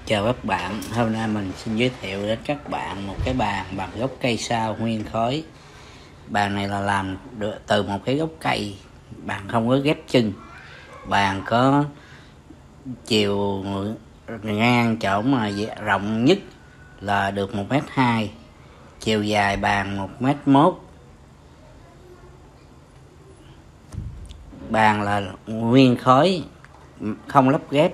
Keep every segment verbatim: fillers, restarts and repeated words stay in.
Chào các bạn, hôm nay mình xin giới thiệu đến các bạn một cái bàn bằng gốc cây sao nguyên khối. Bàn này là làm được từ một cái gốc cây, bàn không có ghép chân. Bàn có chiều ngang chỗ mà rộng nhất là được một mét hai, chiều dài bàn một mét mốt. Bàn là nguyên khối, không lắp ghép.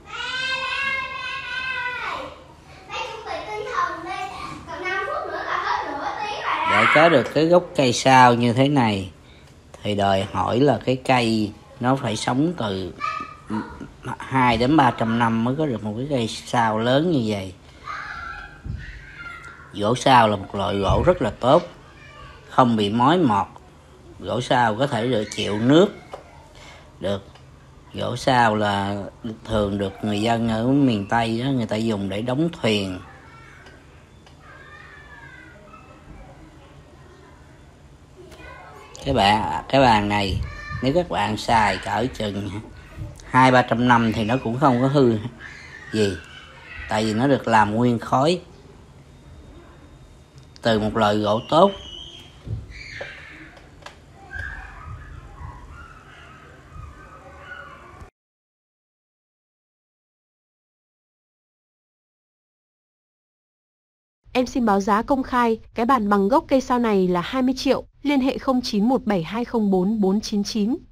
Để có được cái gốc cây sao như thế này thì đòi hỏi là cái cây nó phải sống từ hai đến ba trăm năm mới có được một cái cây sao lớn như vậy. Gỗ sao là một loại gỗ rất là tốt, không bị mối mọt. Gỗ sao có thể được chịu nước được. Gỗ sao là thường được người dân ở miền Tây đó, người ta dùng để đóng thuyền. Cái bàn cái bàn này nếu các bạn xài cỡ chừng hai ba trăm năm thì nó cũng không có hư gì, tại vì nó được làm nguyên khối từ một loại gỗ tốt. Em xin báo giá công khai, cái bàn bằng gốc cây sao này là hai mươi triệu, liên hệ không chín một bảy hai không bốn bốn chín chín.